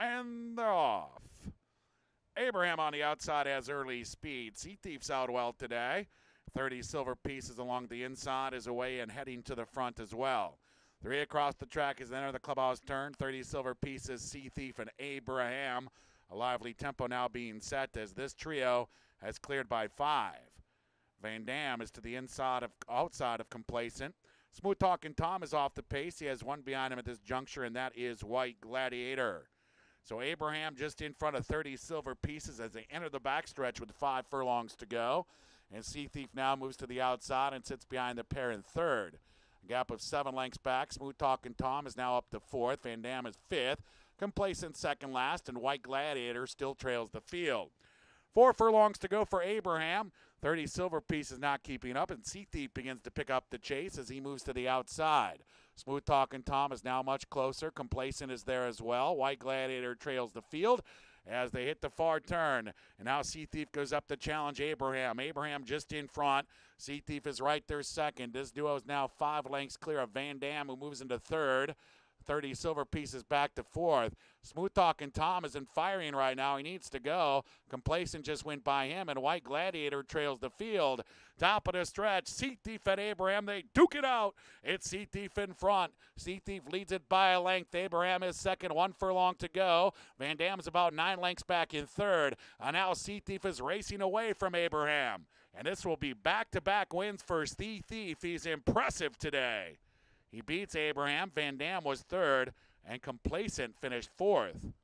and they're off. Abraham on the outside has early speed. Sea Thief's out well today. 30 Silver Pieces along the inside is away and heading to the front as well. 3 across the track as they enter the clubhouse turn. 30 Silver Pieces, Sea Thief, and Abraham. A lively tempo now being set as this trio has cleared by 5. Van Dam is to the outside of Complacent. Smooth Talking Tom is off the pace. He has one behind him at this juncture, and that is White Gladiator. So Abraham just in front of 30 Silver Pieces as they enter the backstretch with 5 furlongs to go. And Sea Thief now moves to the outside and sits behind the pair in third. A gap of 7 lengths back. Smooth Talking Tom is now up to 4th. Van Dam is 5th. Complacent second last, and White Gladiator still trails the field. 4 furlongs to go for Abraham. 30 Silver Pieces not keeping up, and Sea Thief begins to pick up the chase as he moves to the outside. Smooth Talking Tom is now much closer. Complacent is there as well. White Gladiator trails the field as they hit the far turn. And now Sea Thief goes up to challenge Abraham. Abraham just in front. Sea Thief is right there second. This duo is now 5 lengths clear of Van Dam, who moves into third. 30 Silver Pieces back to 4th. Smooth Talking Tom isn't firing right now. He needs to go. Complacent just went by him, and White Gladiator trails the field. Top of the stretch, Sea Thief and Abraham, they duke it out. It's Sea Thief in front. Sea Thief leads it by a length. Abraham is second, 1 furlong to go. Van Dam's about 9 lengths back in third. And now Sea Thief is racing away from Abraham. And this will be back-to-back wins for Sea Thief. He's impressive today. He beats Abraham. Van Dam was third, and Complacent finished 4th.